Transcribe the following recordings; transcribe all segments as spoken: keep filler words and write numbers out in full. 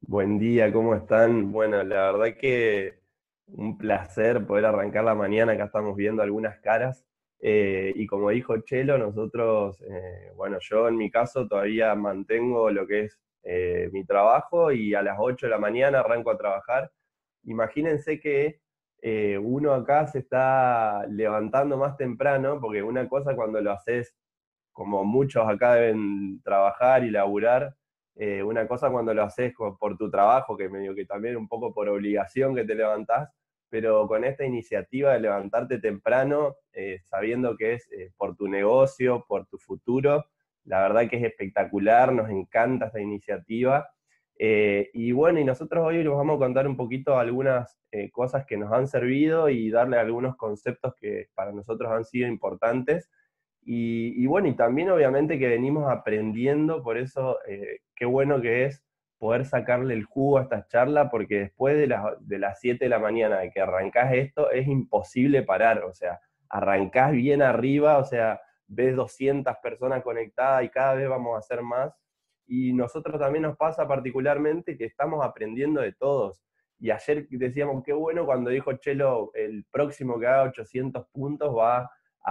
Buen día, ¿cómo están? Bueno, la verdad que un placer poder arrancar la mañana. Acá estamos viendo algunas caras. Eh, y como dijo Chelo, nosotros, eh, bueno, yo en mi caso todavía mantengo lo que es eh, mi trabajo y a las ocho de la mañana arranco a trabajar. Imagínense que eh, uno acá se está levantando más temprano, porque una cosa cuando lo haces como muchos acá deben trabajar y laburar, eh, una cosa cuando lo haces co- por tu trabajo, que medio que también un poco por obligación que te levantás, pero con esta iniciativa de levantarte temprano, eh, sabiendo que es eh, por tu negocio, por tu futuro, la verdad que es espectacular, nos encanta esta iniciativa. Eh, y bueno, y nosotros hoy les vamos a contar un poquito algunas eh, cosas que nos han servido y darle algunos conceptos que para nosotros han sido importantes. Y, y bueno, y también obviamente que venimos aprendiendo, por eso eh, qué bueno que es poder sacarle el jugo a esta charla, porque después de, las de las siete de la mañana de que arrancás esto, es imposible parar, o sea, arrancás bien arriba, o sea, ves doscientas personas conectadas y cada vez vamos a hacer más. Y nosotros también nos pasa particularmente que estamos aprendiendo de todos. Y ayer decíamos, qué bueno cuando dijo Chelo, el próximo que haga ochocientos puntos va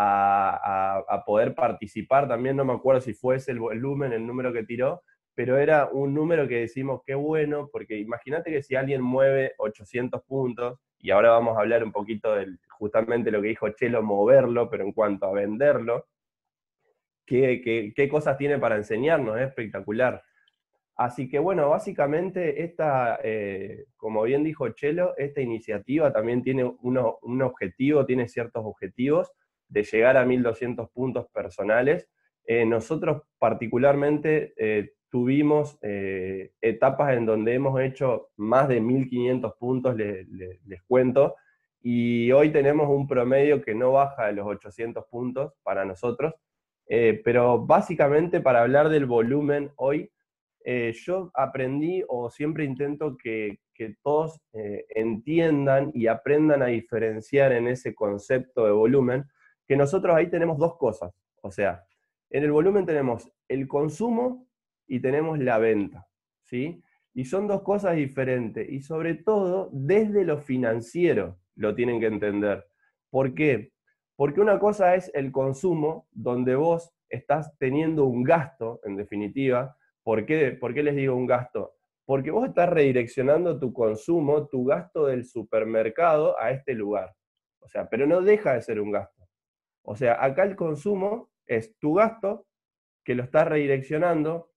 a, a, a poder participar. También no me acuerdo si fue ese el volumen, el número que tiró, pero era un número que decimos qué bueno, porque imagínate que si alguien mueve ochocientos puntos, y ahora vamos a hablar un poquito de justamente lo que dijo Chelo, moverlo, pero en cuanto a venderlo, qué, qué, qué cosas tiene para enseñarnos, es espectacular. Así que bueno, básicamente esta, eh, como bien dijo Chelo, esta iniciativa también tiene uno, un objetivo, tiene ciertos objetivos de llegar a mil doscientos puntos personales. Eh, nosotros particularmente eh, tuvimos eh, etapas en donde hemos hecho más de mil quinientos puntos, les, les, les cuento, y hoy tenemos un promedio que no baja de los ochocientos puntos para nosotros. Eh, pero básicamente para hablar del volumen hoy, eh, yo aprendí o siempre intento que, que todos eh, entiendan y aprendan a diferenciar en ese concepto de volumen, que nosotros ahí tenemos dos cosas. O sea, en el volumen tenemos el consumo y tenemos la venta, ¿sí? Y son dos cosas diferentes y sobre todo desde lo financiero lo tienen que entender. ¿Por qué? Porque una cosa es el consumo, donde vos estás teniendo un gasto, en definitiva. ¿Por qué, ¿Por qué les digo un gasto? Porque vos estás redireccionando tu consumo, tu gasto del supermercado a este lugar. O sea, pero no deja de ser un gasto. O sea, acá el consumo es tu gasto que lo estás redireccionando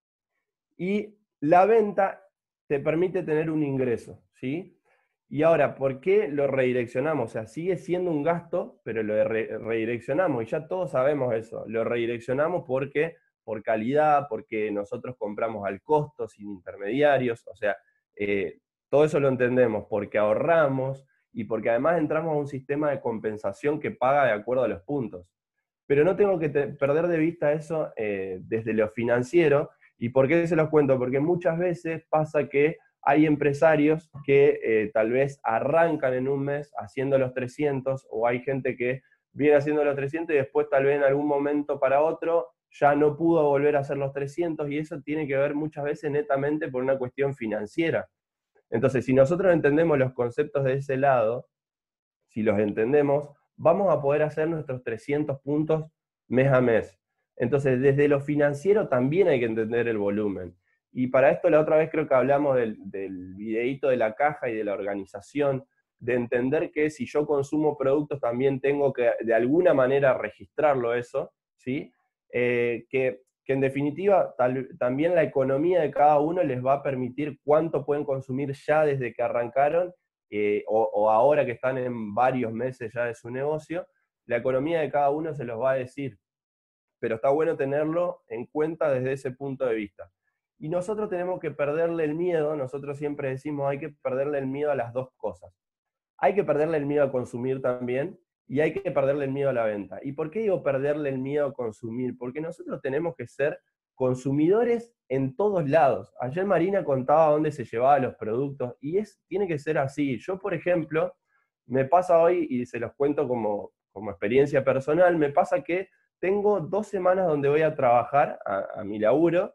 y la venta te permite tener un ingreso, ¿sí? Y ahora, ¿por qué lo redireccionamos? O sea, sigue siendo un gasto, pero lo re redireccionamos, y ya todos sabemos eso. Lo redireccionamos porque, por calidad, porque nosotros compramos al costo, sin intermediarios, o sea, eh, todo eso lo entendemos, porque ahorramos y porque además entramos a un sistema de compensación que paga de acuerdo a los puntos. Pero no tengo que perder de vista eso eh, desde lo financiero. ¿Y por qué se los cuento? Porque muchas veces pasa que hay empresarios que eh, tal vez arrancan en un mes haciendo los trescientos, o hay gente que viene haciendo los trescientos y después tal vez en algún momento para otro ya no pudo volver a hacer los trescientos, y eso tiene que ver muchas veces netamente por una cuestión financiera. Entonces, si nosotros entendemos los conceptos de ese lado, si los entendemos, vamos a poder hacer nuestros trescientos puntos mes a mes. Entonces, desde lo financiero también hay que entender el volumen. Y para esto la otra vez creo que hablamos del, del videíto de la caja y de la organización, de entender que si yo consumo productos también tengo que de alguna manera registrarlo eso, ¿sí? Eh, que, que en definitiva tal, también la economía de cada uno les va a permitir cuánto pueden consumir ya desde que arrancaron, eh, o, o ahora que están en varios meses ya de su negocio. La economía de cada uno se los va a decir, pero está bueno tenerlo en cuenta desde ese punto de vista. Y nosotros tenemos que perderle el miedo, nosotros siempre decimos hay que perderle el miedo a las dos cosas. Hay que perderle el miedo a consumir también, y hay que perderle el miedo a la venta. ¿Y por qué digo perderle el miedo a consumir? Porque nosotros tenemos que ser consumidores en todos lados. Ayer Marina contaba dónde se llevaban los productos, y es, tiene que ser así. Yo, por ejemplo, me pasa hoy, y se los cuento como, como experiencia personal, me pasa que tengo dos semanas donde voy a trabajar a, a mi laburo,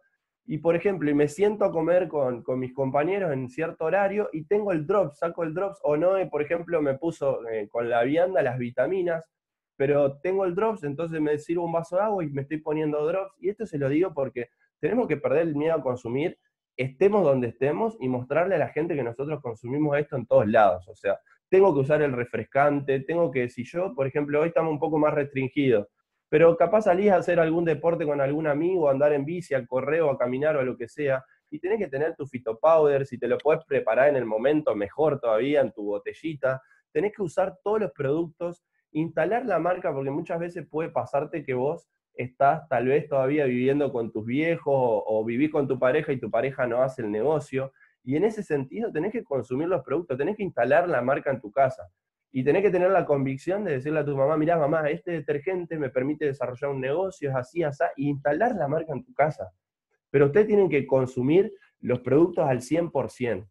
y por ejemplo, y me siento a comer con, con mis compañeros en cierto horario y tengo el drops, saco el drops, o no, por ejemplo, me puso eh, con la vianda las vitaminas, pero tengo el drops, entonces me sirvo un vaso de agua y me estoy poniendo drops, y esto se lo digo porque tenemos que perder el miedo a consumir, estemos donde estemos, y mostrarle a la gente que nosotros consumimos esto en todos lados. O sea, tengo que usar el refrescante, tengo que, si yo, por ejemplo, hoy estamos un poco más restringidos, pero capaz salís a hacer algún deporte con algún amigo, a andar en bici, al correo, a caminar o a lo que sea, y tenés que tener tu phytopowder, si te lo podés preparar en el momento, mejor todavía, en tu botellita, tenés que usar todos los productos, instalar la marca, porque muchas veces puede pasarte que vos estás tal vez todavía viviendo con tus viejos o, o vivís con tu pareja y tu pareja no hace el negocio, y en ese sentido tenés que consumir los productos, tenés que instalar la marca en tu casa. Y tenés que tener la convicción de decirle a tu mamá, mirá mamá, este detergente me permite desarrollar un negocio, es así, así, y instalar la marca en tu casa. Pero ustedes tienen que consumir los productos al cien por ciento.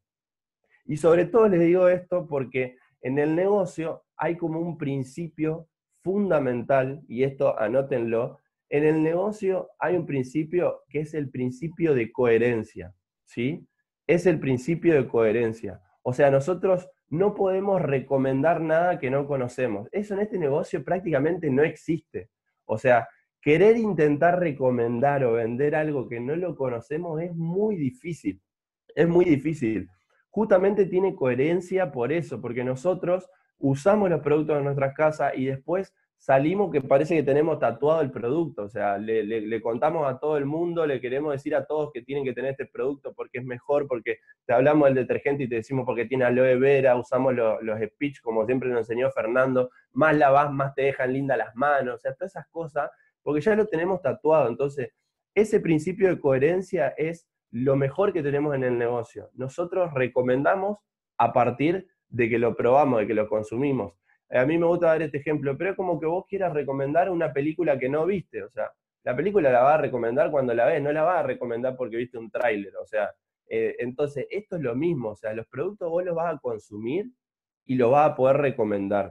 Y sobre todo les digo esto porque en el negocio hay como un principio fundamental, y esto anótenlo, en el negocio hay un principio que es el principio de coherencia, ¿sí? Es el principio de coherencia. O sea, nosotros no podemos recomendar nada que no conocemos. Eso en este negocio prácticamente no existe. O sea, querer intentar recomendar o vender algo que no lo conocemos es muy difícil. Es muy difícil. Justamente tiene coherencia por eso, porque nosotros usamos los productos de nuestras casas y después salimos que parece que tenemos tatuado el producto. O sea, le, le, le contamos a todo el mundo, le queremos decir a todos que tienen que tener este producto porque es mejor, porque te hablamos del detergente y te decimos porque tiene aloe vera, usamos lo, los speech como siempre nos enseñó Fernando, más lavas, más te dejan lindas las manos, o sea, todas esas cosas, porque ya lo tenemos tatuado. Entonces, ese principio de coherencia es lo mejor que tenemos en el negocio. Nosotros recomendamos a partir de que lo probamos, de que lo consumimos. A mí me gusta dar este ejemplo, pero es como que vos quieras recomendar una película que no viste. O sea, la película la vas a recomendar cuando la ves, no la vas a recomendar porque viste un tráiler. O sea, eh, entonces esto es lo mismo. O sea, los productos vos los vas a consumir y los vas a poder recomendar.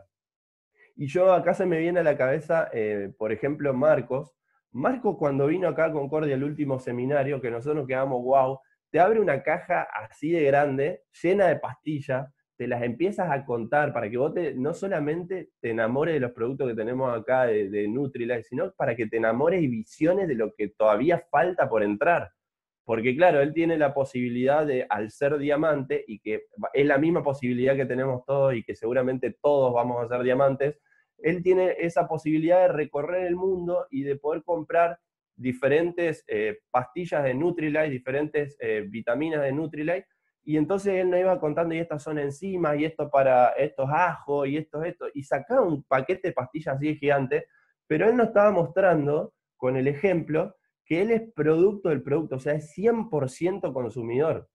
Y yo acá se me viene a la cabeza, eh, por ejemplo, Marcos. Marcos cuando vino acá a Concordia al último seminario, que nosotros nos quedamos wow, te abre una caja así de grande, llena de pastillas, te las empiezas a contar para que vos te, no solamente te enamores de los productos que tenemos acá de, de Nutrilite, sino para que te enamores y visiones de lo que todavía falta por entrar. Porque claro, él tiene la posibilidad de, al ser diamante, y que es la misma posibilidad que tenemos todos y que seguramente todos vamos a ser diamantes, él tiene esa posibilidad de recorrer el mundo y de poder comprar diferentes eh, pastillas de Nutrilite, diferentes eh, vitaminas de Nutrilite, y entonces él nos iba contando, y estas son enzimas, y esto para estos ajos, y esto, esto, y sacaba un paquete de pastillas así gigante, pero él nos estaba mostrando, con el ejemplo, que él es producto del producto, o sea, es cien por ciento consumidor.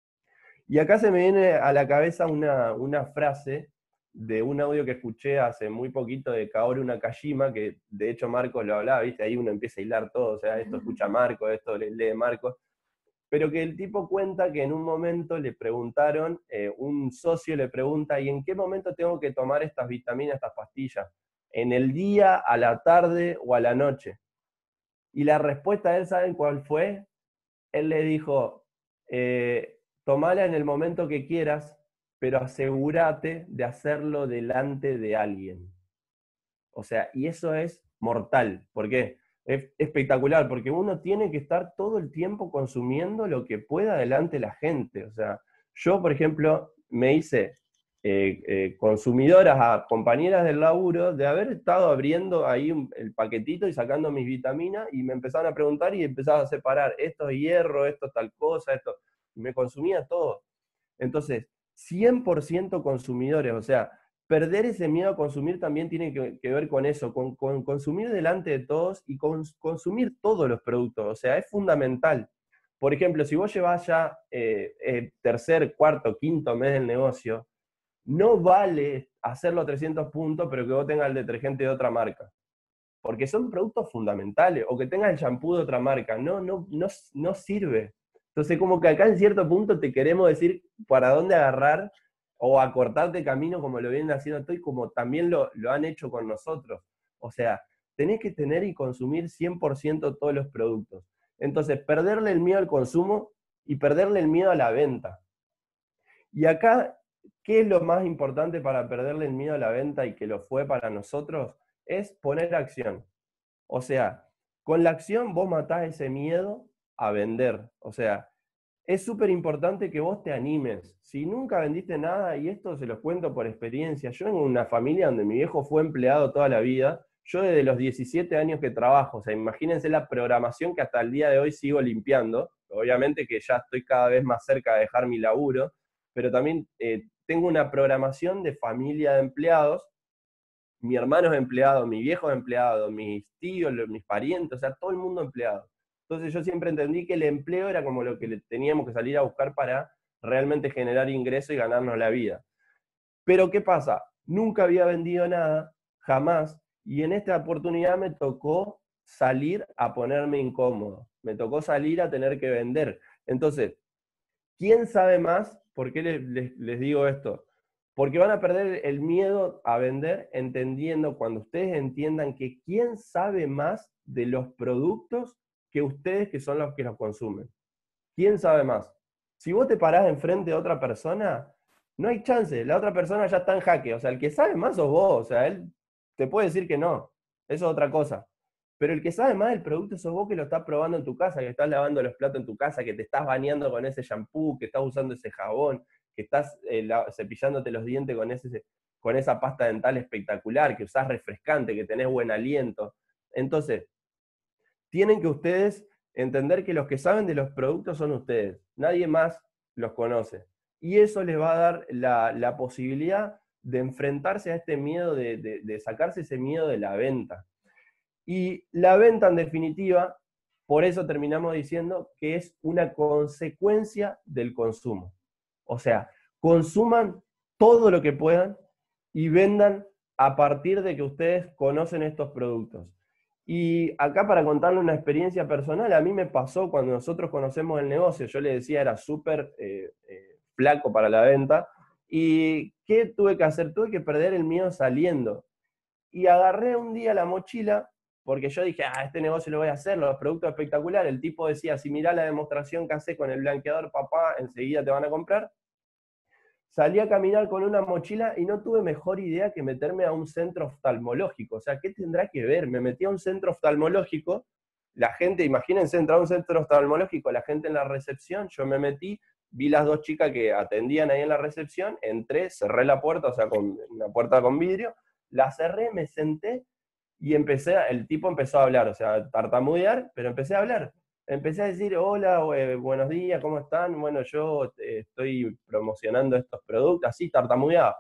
Y acá se me viene a la cabeza una, una frase de un audio que escuché hace muy poquito de Kaoru Nakajima, que de hecho Marcos lo hablaba, ¿viste? Ahí uno empieza a hilar todo, o sea, esto escucha Marcos, esto lee Marcos, pero que el tipo cuenta que en un momento le preguntaron, eh, un socio le pregunta, ¿y en qué momento tengo que tomar estas vitaminas, estas pastillas? ¿En el día, a la tarde o a la noche? Y la respuesta de él, ¿saben cuál fue? Él le dijo, eh, tomala en el momento que quieras, pero asegúrate de hacerlo delante de alguien. O sea, y eso es mortal. ¿Por qué? Es espectacular, porque uno tiene que estar todo el tiempo consumiendo lo que pueda delante de la gente. O sea, yo, por ejemplo, me hice eh, eh, consumidoras a compañeras del laburo de haber estado abriendo ahí un, el paquetito y sacando mis vitaminas, y me empezaban a preguntar y empezaba a separar, esto es hierro, esto es tal cosa, esto, y me consumía todo. Entonces, cien por ciento consumidores, o sea, perder ese miedo a consumir también tiene que, que ver con eso, con, con, consumir delante de todos y con, consumir todos los productos, o sea, es fundamental. Por ejemplo, si vos llevas ya eh, el tercer, cuarto, quinto mes del negocio, no vale hacerlo a trescientos puntos, pero que vos tengas el detergente de otra marca, porque son productos fundamentales, o que tengas el shampoo de otra marca, no, no, no, no sirve. Entonces, como que acá en cierto punto te queremos decir para dónde agarrar o acortarte camino, como lo vienen haciendo todos y como también lo, lo han hecho con nosotros. O sea, tenés que tener y consumir cien por ciento todos los productos. Entonces, perderle el miedo al consumo y perderle el miedo a la venta. Y acá, ¿qué es lo más importante para perderle el miedo a la venta y que lo fue para nosotros? Es poner acción. O sea, con la acción vos matás ese miedo a vender. O sea, es súper importante que vos te animes. Si nunca vendiste nada, y esto se los cuento por experiencia, yo en una familia donde mi viejo fue empleado toda la vida, yo desde los diecisiete años que trabajo, o sea, imagínense la programación que hasta el día de hoy sigo limpiando, obviamente que ya estoy cada vez más cerca de dejar mi laburo, pero también eh, tengo una programación de familia de empleados, mi hermano es empleado, mi viejo es empleado, mis tíos, mis parientes, o sea, todo el mundo empleado. Entonces yo siempre entendí que el empleo era como lo que teníamos que salir a buscar para realmente generar ingreso y ganarnos la vida. Pero ¿qué pasa? Nunca había vendido nada, jamás, y en esta oportunidad me tocó salir a ponerme incómodo, me tocó salir a tener que vender. Entonces, ¿quién sabe más? ¿Por qué les, les, les digo esto? Porque van a perder el miedo a vender entendiendo, cuando ustedes entiendan que quién sabe más de los productos que ustedes, que son los que los consumen. ¿Quién sabe más? Si vos te parás enfrente de otra persona, no hay chance, la otra persona ya está en jaque. O sea, el que sabe más sos vos, o sea, él te puede decir que no, eso es otra cosa. Pero el que sabe más del producto sos vos, que lo estás probando en tu casa, que estás lavando los platos en tu casa, que te estás bañando con ese shampoo, que estás usando ese jabón, que estás eh, la, cepillándote los dientes con, ese, con esa pasta dental espectacular, que usás refrescante, que tenés buen aliento. Entonces, tienen que ustedes entender que los que saben de los productos son ustedes. Nadie más los conoce. Y eso les va a dar la, la posibilidad de enfrentarse a este miedo, de, de, de sacarse ese miedo de la venta. Y la venta, en definitiva, por eso terminamos diciendo que es una consecuencia del consumo. O sea, consuman todo lo que puedan y vendan a partir de que ustedes conocen estos productos. Y acá, para contarle una experiencia personal, a mí me pasó cuando nosotros conocemos el negocio, yo le decía, era súper eh, eh, flaco para la venta, y ¿qué tuve que hacer? Tuve que perder el miedo saliendo. Y agarré un día la mochila, porque yo dije, ah, este negocio lo voy a hacer, los productos espectaculares. El tipo decía, si mirá la demostración que hace con el blanqueador, papá, enseguida te van a comprar. Salí a caminar con una mochila y no tuve mejor idea que meterme a un centro oftalmológico. O sea, ¿qué tendrá que ver? Me metí a un centro oftalmológico, la gente, imagínense, entrar a un centro oftalmológico, la gente en la recepción, yo me metí, vi las dos chicas que atendían ahí en la recepción, entré, cerré la puerta, o sea, con una puerta con vidrio, la cerré, me senté y empecé, el tipo empezó a hablar, o sea, a tartamudear, pero empecé a hablar. Empecé a decir, hola, eh, buenos días, ¿cómo están? Bueno, yo eh, estoy promocionando estos productos, así, tartamudeaba.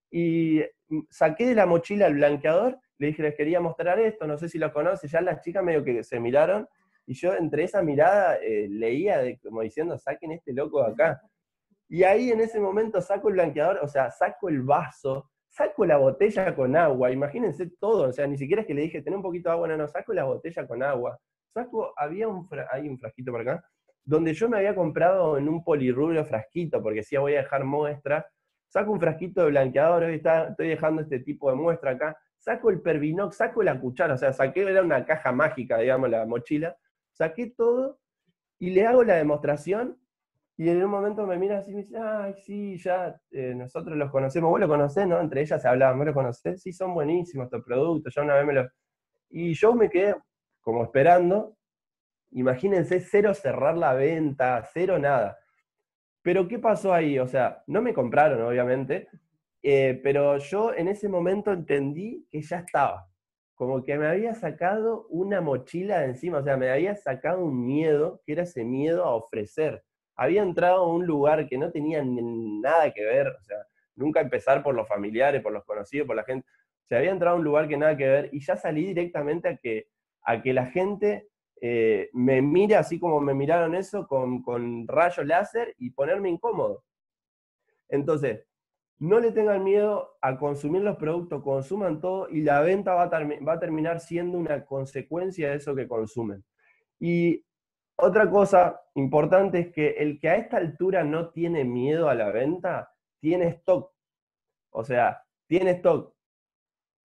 Y saqué de la mochila el blanqueador, le dije, les quería mostrar esto, no sé si lo conoce, ya las chicas medio que se miraron, y yo entre esa mirada eh, leía de, como diciendo, saquen este loco de acá. Y ahí en ese momento saco el blanqueador, o sea, saco el vaso, saco la botella con agua, imagínense todo, o sea, ni siquiera es que le dije, ten un poquito de agua, no, no, saco la botella con agua, saco, había un, hay un frasquito por acá, donde yo me había comprado en un polirrubro frasquito, porque decía voy a dejar muestras, saco un frasquito de blanqueador, hoy está, estoy dejando este tipo de muestra acá, saco el Pervinox, saco la cuchara, o sea, saqué, era una caja mágica, digamos, la mochila, saqué todo y le hago la demostración. Y en un momento me mira así y me dice, ay, sí, ya eh, nosotros los conocemos, vos lo conocés, ¿no? Entre ellas se hablaban, ¿vos lo conocés? Sí, son buenísimos estos productos, ya una vez me los... Y yo me quedé como esperando, imagínense, cero cerrar la venta, cero nada. Pero ¿qué pasó ahí? O sea, no me compraron, obviamente, eh, pero yo en ese momento entendí que ya estaba. Como que me había sacado una mochila de encima, o sea, me había sacado un miedo, que era ese miedo a ofrecer. Había entrado a un lugar que no tenía nada que ver, o sea, nunca empezar por los familiares, por los conocidos, por la gente. O sea, había entrado a un lugar que nada que ver y ya salí directamente a que, a que la gente eh, me mire así como me miraron eso, con, con rayos láser y ponerme incómodo. Entonces, no le tengan miedo a consumir los productos, consuman todo y la venta va a, va a terminar siendo una consecuencia de eso que consumen. Y otra cosa importante es que el que a esta altura no tiene miedo a la venta, tiene stock. O sea, tiene stock.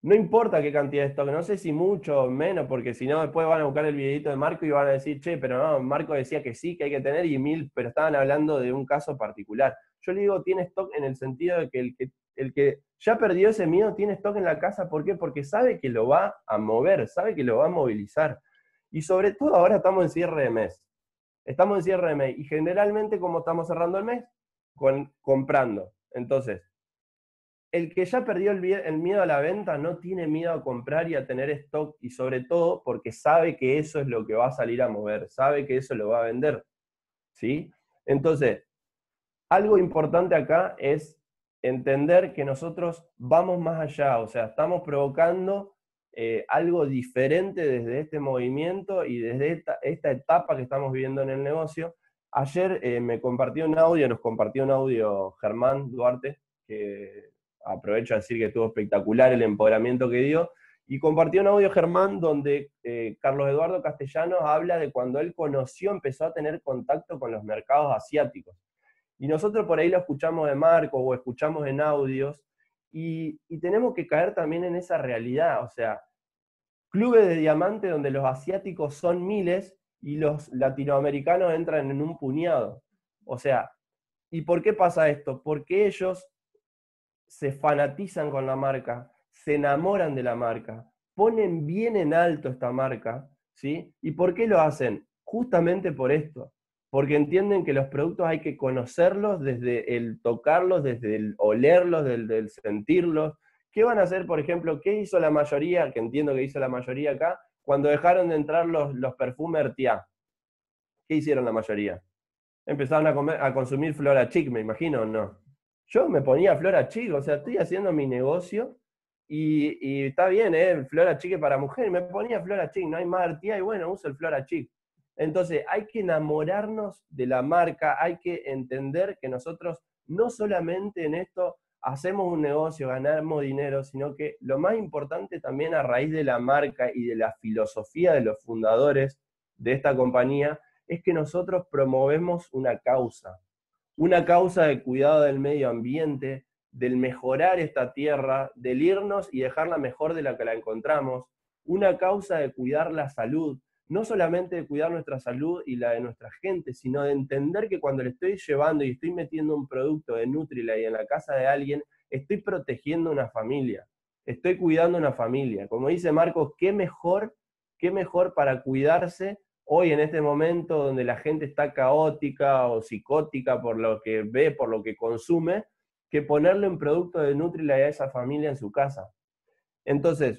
no importa qué cantidad de stock, no sé si mucho o menos, porque si no después van a buscar el videito de Marco y van a decir, che, pero no, Marco decía que sí, que hay que tener, y mil, pero estaban hablando de un caso particular. Yo le digo, tiene stock en el sentido de que el que, el que ya perdió ese miedo tiene stock en la casa, ¿por qué? Porque sabe que lo va a mover, sabe que lo va a movilizar. Y sobre todo ahora estamos en cierre de mes. Estamos en cierre de mes, y generalmente, como estamos cerrando el mes, con, comprando. Entonces, el que ya perdió el, el miedo a la venta no tiene miedo a comprar y a tener stock, y sobre todo porque sabe que eso es lo que va a salir a mover, sabe que eso lo va a vender, ¿sí? Entonces, algo importante acá es entender que nosotros vamos más allá, o sea, estamos provocando eh, algo diferente desde este movimiento y desde esta, esta etapa que estamos viviendo en el negocio. Ayer eh, me compartió un audio, nos compartió un audio Germán Duarte, que aprovecho a decir que estuvo espectacular el empoderamiento que dio, y compartió un audio Germán donde eh, Carlos Eduardo Castellanos habla de cuando él conoció, empezó a tener contacto con los mercados asiáticos. Y nosotros por ahí lo escuchamos de Marco o escuchamos en audios, y, y tenemos que caer también en esa realidad. O sea, clubes de diamante donde los asiáticos son miles y los latinoamericanos entran en un puñado. O sea, ¿y por qué pasa esto? Porque ellos se fanatizan con la marca, se enamoran de la marca, ponen bien en alto esta marca, ¿sí? ¿Y por qué lo hacen? Justamente por esto, porque entienden que los productos hay que conocerlos desde el tocarlos, desde el olerlos, desde el sentirlos. ¿Qué van a hacer, por ejemplo? ¿Qué hizo la mayoría, que entiendo que hizo la mayoría acá, cuando dejaron de entrar los, los perfumes Hertiá? ¿Qué hicieron la mayoría? Empezaron a, comer, a consumir Flora Chic, me imagino, ¿o no? Yo me ponía Flora Chic, o sea, estoy haciendo mi negocio y, y está bien, ¿eh? Flora Chic es para mujeres, me ponía Flora Chic, no hay más Artía y bueno, uso el Flora Chic. Entonces, hay que enamorarnos de la marca, hay que entender que nosotros no solamente en esto hacemos un negocio, ganamos dinero, sino que lo más importante también a raíz de la marca y de la filosofía de los fundadores de esta compañía es que nosotros promovemos una causa, una causa de cuidado del medio ambiente, del mejorar esta tierra, del irnos y dejarla mejor de la que la encontramos, una causa de cuidar la salud, no solamente de cuidar nuestra salud y la de nuestra gente, sino de entender que cuando le estoy llevando y estoy metiendo un producto de Nutrilite en la casa de alguien, estoy protegiendo una familia, estoy cuidando una familia. Como dice Marcos, qué mejor, qué mejor para cuidarse hoy en este momento donde la gente está caótica o psicótica por lo que ve, por lo que consume, que ponerle un producto de Nutrilite a esa familia en su casa. Entonces,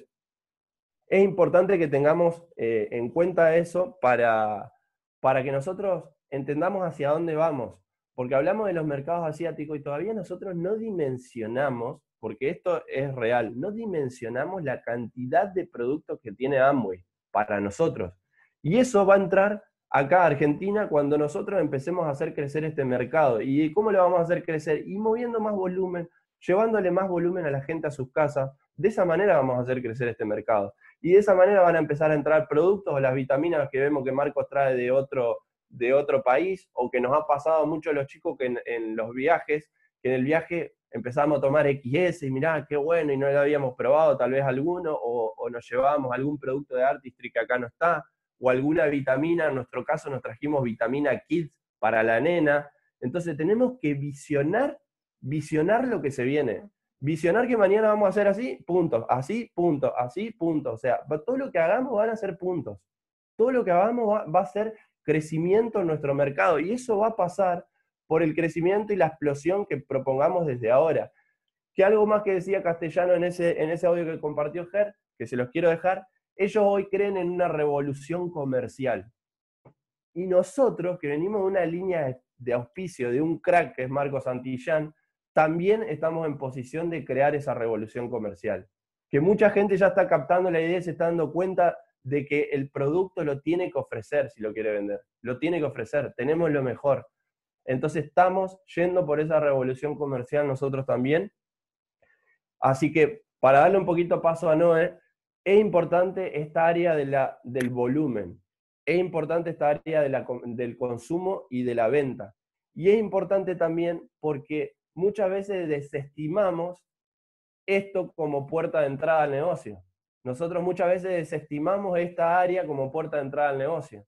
es importante que tengamos eh, en cuenta eso para, para que nosotros entendamos hacia dónde vamos, porque hablamos de los mercados asiáticos y todavía nosotros no dimensionamos, porque esto es real, no dimensionamos la cantidad de productos que tiene Amway para nosotros. Y eso va a entrar acá a Argentina cuando nosotros empecemos a hacer crecer este mercado. ¿Y cómo lo vamos a hacer crecer? Y moviendo más volumen, llevándole más volumen a la gente a sus casas. De esa manera vamos a hacer crecer este mercado. Y de esa manera van a empezar a entrar productos o las vitaminas que vemos que Marcos trae de otro, de otro país, o que nos ha pasado mucho a los chicos que en, en los viajes, que en el viaje empezamos a tomar equis ese y mirá, qué bueno, y no lo habíamos probado tal vez alguno, o, o nos llevábamos algún producto de Artistry que acá no está, o alguna vitamina, en nuestro caso nos trajimos vitamina Kids para la nena. Entonces tenemos que visionar, visionar lo que se viene. Visionar que mañana vamos a hacer así, puntos, así, puntos, así, puntos. O sea, todo lo que hagamos van a ser puntos. Todo lo que hagamos va, va a ser crecimiento en nuestro mercado. Y eso va a pasar por el crecimiento y la explosión que propongamos desde ahora. Que algo más que decía Castellano en ese, en ese audio que compartió Ger, que se los quiero dejar, ellos hoy creen en una revolución comercial. Y nosotros, que venimos de una línea de auspicio de un crack que es Marco Santillán, también estamos en posición de crear esa revolución comercial. Que mucha gente ya está captando la idea y se está dando cuenta de que el producto lo tiene que ofrecer si lo quiere vender. Lo tiene que ofrecer, tenemos lo mejor. Entonces estamos yendo por esa revolución comercial nosotros también. Así que para darle un poquito paso a Noé, es importante esta área de la, del volumen. Es importante esta área de la, del consumo y de la venta. Y es importante también porque muchas veces desestimamos esto como puerta de entrada al negocio. Nosotros muchas veces desestimamos esta área como puerta de entrada al negocio.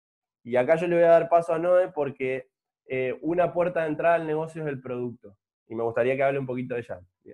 Y acá yo le voy a dar paso a Noé porque eh, una puerta de entrada al negocio es el producto. Y me gustaría que hable un poquito de ella. Yeah.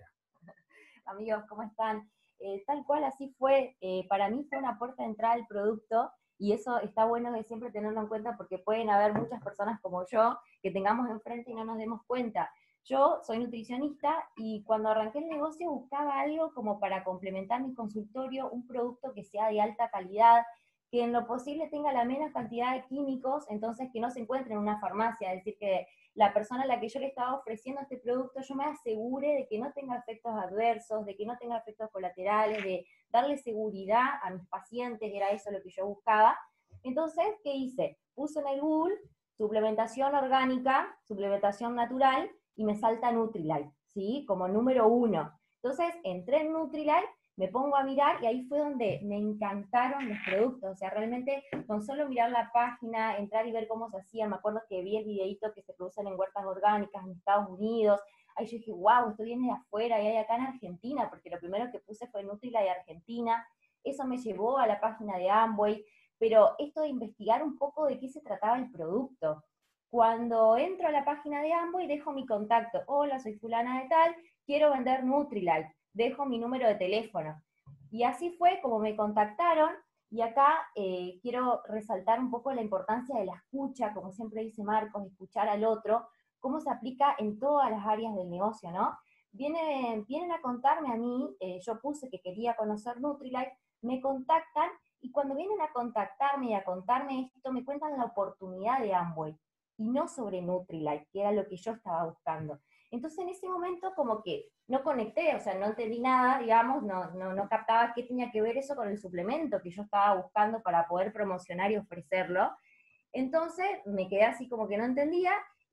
Amigos, ¿cómo están? Eh, tal cual así fue, eh, para mí fue una puerta de entrada al producto, y eso está bueno de siempre tenerlo en cuenta porque pueden haber muchas personas como yo que tengamos enfrente y no nos demos cuenta. Yo soy nutricionista y cuando arranqué el negocio buscaba algo como para complementar mi consultorio, un producto que sea de alta calidad, que en lo posible tenga la menos cantidad de químicos, entonces que no se encuentre en una farmacia, es decir, que la persona a la que yo le estaba ofreciendo este producto, yo me asegure de que no tenga efectos adversos, de que no tenga efectos colaterales, de darle seguridad a mis pacientes, era eso lo que yo buscaba. Entonces, ¿qué hice? Puse en el Google suplementación orgánica, suplementación natural, y me salta Nutrilite, ¿sí? Como número uno. Entonces, entré en Nutrilite, me pongo a mirar, y ahí fue donde me encantaron los productos. O sea, realmente con solo mirar la página, entrar y ver cómo se hacían, me acuerdo que vi el videito que se producen en huertas orgánicas en Estados Unidos. Ahí yo dije, wow, esto viene de afuera y hay acá en Argentina, porque lo primero que puse fue Nutrilite de Argentina. Eso me llevó a la página de Amway, pero esto de investigar un poco de qué se trataba el producto. Cuando entro a la página de Amway, dejo mi contacto. Hola, soy fulana de tal, quiero vender Nutrilite. Dejo mi número de teléfono. Y así fue como me contactaron, y acá eh, quiero resaltar un poco la importancia de la escucha, como siempre dice Marcos, escuchar al otro, cómo se aplica en todas las áreas del negocio, ¿no? Vienen, vienen a contarme a mí, eh, yo puse que quería conocer Nutrilite, me contactan, y cuando vienen a contactarme y a contarme esto, me cuentan la oportunidad de Amway, y no sobre Nutrilite, que era lo que yo estaba buscando. Entonces en ese momento como que no conecté, o sea, no entendí nada, digamos, no, no, no captaba qué tenía que ver eso con el suplemento que yo estaba buscando para poder promocionar y ofrecerlo. Entonces me quedé así como que no entendía,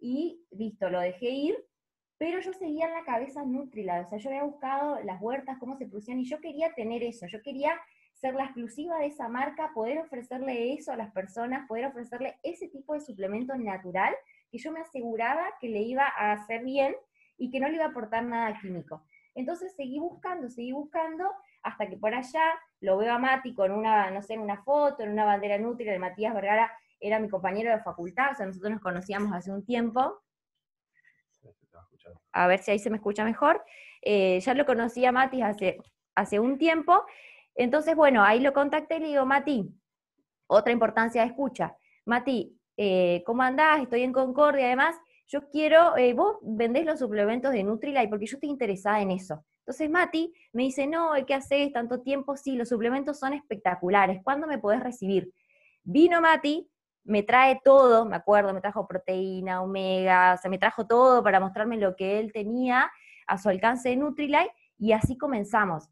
y listo, lo dejé ir, pero yo seguía en la cabeza Nutrilite, o sea, yo había buscado las huertas, cómo se producían, y yo quería tener eso, yo quería ser la exclusiva de esa marca, poder ofrecerle eso a las personas, poder ofrecerle ese tipo de suplemento natural, que yo me aseguraba que le iba a hacer bien y que no le iba a aportar nada químico. Entonces seguí buscando, seguí buscando, hasta que por allá lo veo a Mati con una, no sé, en una foto, en una bandera Nutri, de Matías Vergara, era mi compañero de facultad, o sea, nosotros nos conocíamos hace un tiempo. A ver si ahí se me escucha mejor. Eh, ya lo conocí a Mati hace, hace un tiempo. Entonces, bueno, ahí lo contacté y le digo, Mati, otra importancia de escucha. Mati, eh, ¿cómo andás? Estoy en Concordia, además, yo quiero, eh, vos vendés los suplementos de Nutrilite porque yo estoy interesada en eso. Entonces Mati me dice, no, ¿qué haces? Tanto tiempo, sí, los suplementos son espectaculares, ¿cuándo me podés recibir? Vino Mati, me trae todo, me acuerdo, me trajo proteína, omega, o sea, me trajo todo para mostrarme lo que él tenía a su alcance de Nutrilite, y así comenzamos.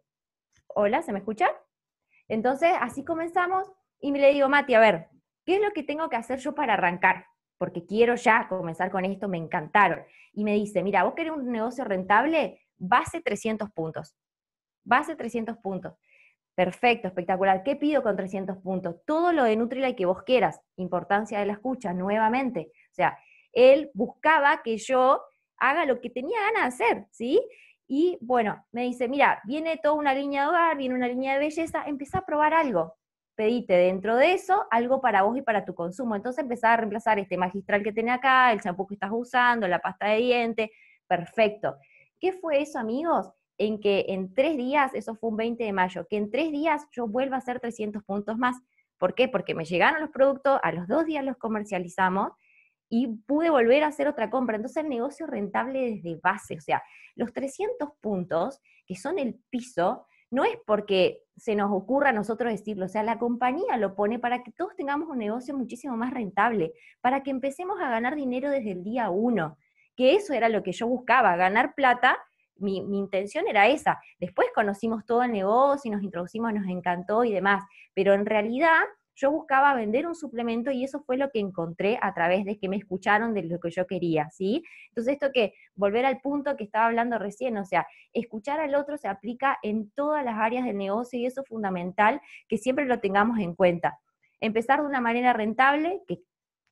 Hola, ¿se me escucha? Entonces, así comenzamos, y me le digo, Mati, a ver, ¿qué es lo que tengo que hacer yo para arrancar? Porque quiero ya comenzar con esto, me encantaron. Y me dice, mira, vos querés un negocio rentable, base trescientos puntos. Base trescientos puntos. Perfecto, espectacular. ¿Qué pido con trescientos puntos? Todo lo de Nutrilite que vos quieras. Importancia de la escucha, nuevamente. O sea, él buscaba que yo haga lo que tenía ganas de hacer, ¿sí? Y bueno, me dice, mira, viene toda una línea de hogar, viene una línea de belleza, empezá a probar algo. Pedite dentro de eso algo para vos y para tu consumo. Entonces empezá a reemplazar este magistral que tenés acá, el champú que estás usando, la pasta de dientes. Perfecto. ¿Qué fue eso, amigos? En que en tres días, eso fue un veinte de mayo, que en tres días yo vuelva a hacer trescientos puntos más. ¿Por qué? Porque me llegaron los productos, a los dos días los comercializamos, y pude volver a hacer otra compra. Entonces el negocio rentable desde base, o sea, los trescientos puntos, que son el piso, no es porque se nos ocurra a nosotros decirlo, o sea, la compañía lo pone para que todos tengamos un negocio muchísimo más rentable, para que empecemos a ganar dinero desde el día uno, que eso era lo que yo buscaba, ganar plata. Mi, mi intención era esa. Después conocimos todo el negocio y nos introducimos, nos encantó y demás, pero en realidad yo buscaba vender un suplemento, y eso fue lo que encontré a través de que me escucharon de lo que yo quería, ¿sí? Entonces esto que, volver al punto que estaba hablando recién, o sea, escuchar al otro se aplica en todas las áreas del negocio, y eso es fundamental que siempre lo tengamos en cuenta. Empezar de una manera rentable, que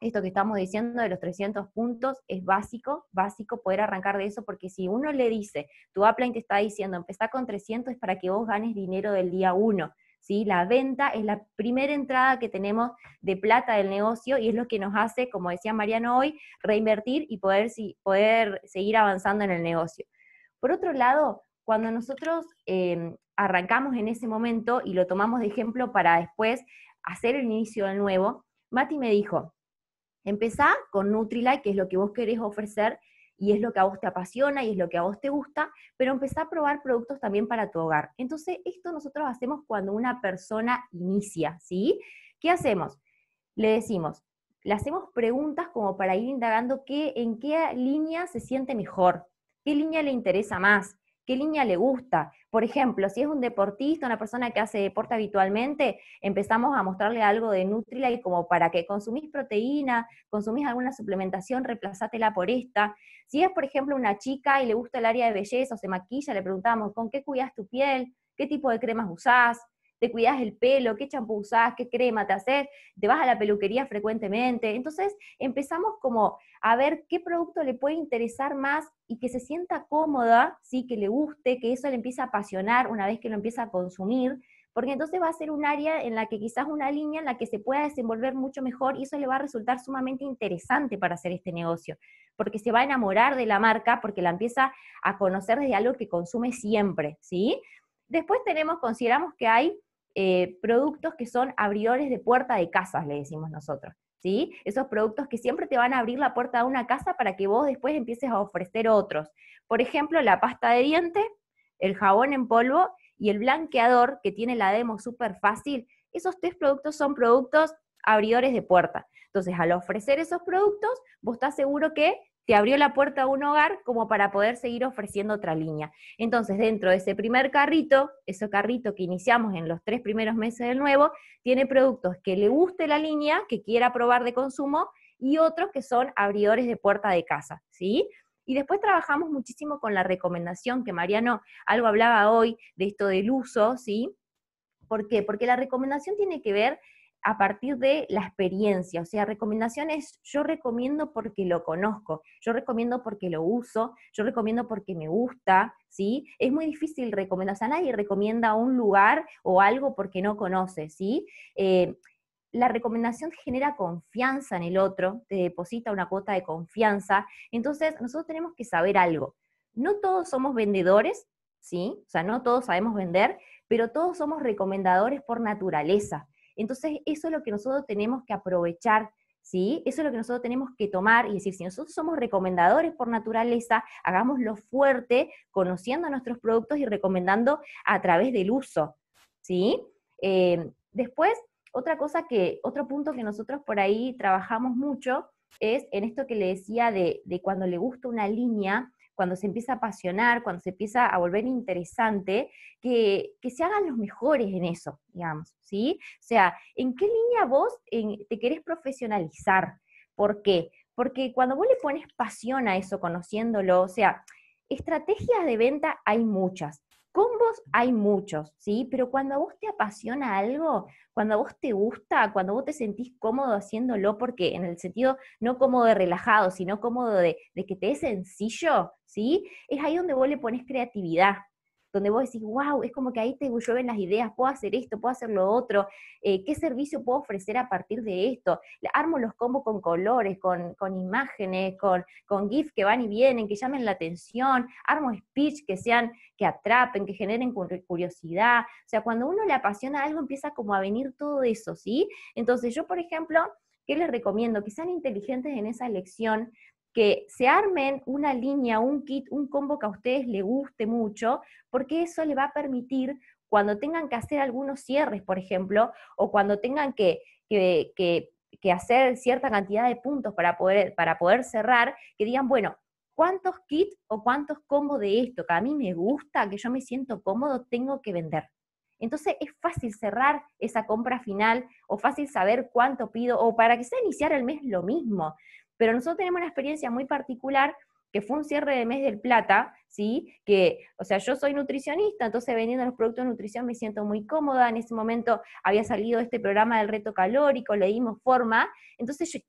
esto que estamos diciendo de los trescientos puntos es básico, básico poder arrancar de eso, porque si uno le dice, tu upline te está diciendo, empezá con trescientos, es para que vos ganes dinero del día uno, ¿sí? La venta es la primera entrada que tenemos de plata del negocio, y es lo que nos hace, como decía Mariano hoy, reinvertir y poder, poder seguir avanzando en el negocio. Por otro lado, cuando nosotros eh, arrancamos en ese momento, y lo tomamos de ejemplo para después hacer el inicio del nuevo, Mati me dijo, empezá con Nutrilite, que es lo que vos querés ofrecer, y es lo que a vos te apasiona, y es lo que a vos te gusta, pero empezá a probar productos también para tu hogar. Entonces, esto nosotros hacemos cuando una persona inicia, ¿sí? ¿Qué hacemos? Le decimos, le hacemos preguntas como para ir indagando qué, en qué línea se siente mejor, qué línea le interesa más, qué línea le gusta. Por ejemplo, si es un deportista, una persona que hace deporte habitualmente, empezamos a mostrarle algo de Nutrilite como para que consumís proteína, consumís alguna suplementación, reemplazátela por esta. Si es, por ejemplo, una chica y le gusta el área de belleza o se maquilla, le preguntamos, ¿con qué cuidas tu piel? ¿Qué tipo de cremas usás? ¿Te cuidas el pelo? ¿Qué champú usás? ¿Qué crema te haces? ¿Te vas a la peluquería frecuentemente? Entonces empezamos como a ver qué producto le puede interesar más y que se sienta cómoda, ¿sí? Que le guste, que eso le empiece a apasionar una vez que lo empieza a consumir, porque entonces va a ser un área en la que quizás una línea en la que se pueda desenvolver mucho mejor, y eso le va a resultar sumamente interesante para hacer este negocio, porque se va a enamorar de la marca, porque la empieza a conocer desde algo que consume siempre, ¿sí? Después tenemos, consideramos que hay Eh, productos que son abridores de puerta de casas, le decimos nosotros, ¿sí? Esos productos que siempre te van a abrir la puerta de una casa para que vos después empieces a ofrecer otros. Por ejemplo, la pasta de dientes, el jabón en polvo y el blanqueador, que tiene la demo súper fácil. Esos tres productos son productos abridores de puerta. Entonces, al ofrecer esos productos, vos estás seguro que te abrió la puerta a un hogar como para poder seguir ofreciendo otra línea. Entonces, dentro de ese primer carrito, ese carrito que iniciamos en los tres primeros meses del nuevo, tiene productos que le guste la línea, que quiera probar de consumo, y otros que son abridores de puerta de casa, ¿sí? Y después trabajamos muchísimo con la recomendación, que Mariano algo hablaba hoy de esto del uso, ¿sí? ¿Por qué? Porque la recomendación tiene que ver a partir de la experiencia, o sea, recomendaciones, yo recomiendo porque lo conozco, yo recomiendo porque lo uso, yo recomiendo porque me gusta, ¿sí? Es muy difícil recomendar, o sea, nadie recomienda un lugar o algo porque no conoce, ¿sí? Eh, la recomendación genera confianza en el otro, te deposita una cuota de confianza, entonces nosotros tenemos que saber algo. No todos somos vendedores, ¿sí? O sea, no todos sabemos vender, pero todos somos recomendadores por naturaleza. Entonces, eso es lo que nosotros tenemos que aprovechar, ¿sí? Eso es lo que nosotros tenemos que tomar y decir, si nosotros somos recomendadores por naturaleza, hagámoslo fuerte, conociendo nuestros productos y recomendando a través del uso, ¿sí? Eh, después, otra cosa que, otro punto que nosotros por ahí trabajamos mucho es en esto que le decía de, de cuando le gusta una línea, cuando se empieza a apasionar, cuando se empieza a volver interesante, que, que se hagan los mejores en eso, digamos, ¿sí? O sea, ¿en qué línea vos en, te querés profesionalizar? ¿Por qué? Porque cuando vos le pones pasión a eso, conociéndolo, o sea, estrategias de venta hay muchas, combos hay muchos, ¿sí? Pero cuando a vos te apasiona algo, cuando a vos te gusta, cuando vos te sentís cómodo haciéndolo, porque en el sentido no cómodo de relajado, sino cómodo de, de que te es sencillo, ¿sí? Es ahí donde vos le pones creatividad, donde vos decís, wow, es como que ahí te llueven las ideas, puedo hacer esto, puedo hacer lo otro, eh, ¿qué servicio puedo ofrecer a partir de esto? Armo los combos con colores, con, con imágenes, con, con GIFs que van y vienen, que llamen la atención, armo speech que sean, que atrapen, que generen curiosidad. O sea, cuando uno le apasiona algo, empieza como a venir todo eso, ¿sí? Entonces yo, por ejemplo, ¿qué les recomiendo? Que sean inteligentes en esa elección, que se armen una línea, un kit, un combo que a ustedes les guste mucho, porque eso les va a permitir, cuando tengan que hacer algunos cierres, por ejemplo, o cuando tengan que, que, que, que hacer cierta cantidad de puntos para poder, para poder cerrar, que digan, bueno, ¿cuántos kits o cuántos combos de esto que a mí me gusta, que yo me siento cómodo, tengo que vender? Entonces es fácil cerrar esa compra final, o fácil saber cuánto pido, o para que sea iniciar el mes lo mismo. Pero nosotros tenemos una experiencia muy particular, que fue un cierre de mes del Plata, ¿sí? Que, o sea, yo soy nutricionista, entonces vendiendo los productos de nutrición me siento muy cómoda, en ese momento había salido este programa del reto calórico, le dimos forma, entonces yo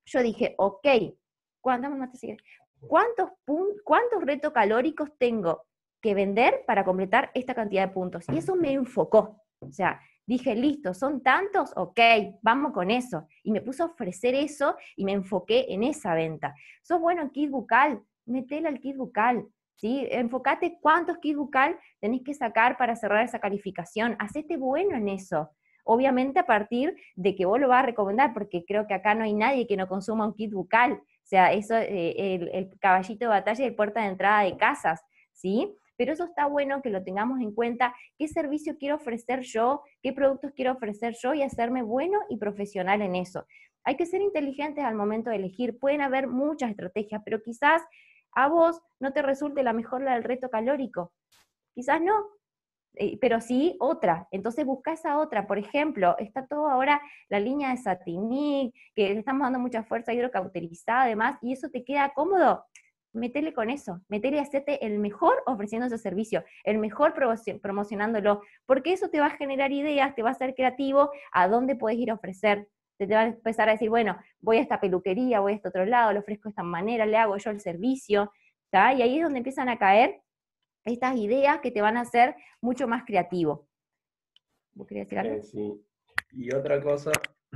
yo dije, ok, ¿cuántos, ¿cuántos, cuántos retos calóricos tengo que vender para completar esta cantidad de puntos? Y eso me enfocó. O sea, dije, listo, ¿son tantos? Ok, vamos con eso. Y me puse a ofrecer eso y me enfoqué en esa venta. ¿Sos bueno en kit bucal? Metele al kit bucal. ¿Sí? Enfocate cuántos kit bucal tenés que sacar para cerrar esa calificación. Hacete bueno en eso. Obviamente a partir de que vos lo vas a recomendar, porque creo que acá no hay nadie que no consuma un kit bucal. O sea, eso, eh, el, el caballito de batalla y el puerta de entrada de casas, ¿sí? Pero eso está bueno que lo tengamos en cuenta, qué servicio quiero ofrecer yo, qué productos quiero ofrecer yo y hacerme bueno y profesional en eso. Hay que ser inteligentes al momento de elegir, pueden haber muchas estrategias, pero quizás a vos no te resulte la mejor la del reto calórico, quizás no, pero sí otra, entonces busca esa otra. Por ejemplo, está todo ahora la línea de Satinic, que le estamos dando mucha fuerza hidrocauterizada además, y eso te queda cómodo, metele con eso, metele y hacerte el mejor ofreciendo ese servicio, el mejor promocionándolo, porque eso te va a generar ideas, te va a hacer creativo a dónde puedes ir a ofrecer. Te, te va a empezar a decir, bueno, voy a esta peluquería, voy a este otro lado, lo ofrezco de esta manera, le hago yo el servicio, ¿tá? Y ahí es donde empiezan a caer estas ideas que te van a hacer mucho más creativo. ¿Vos querías decir algo? Eh, sí. Y otra cosa,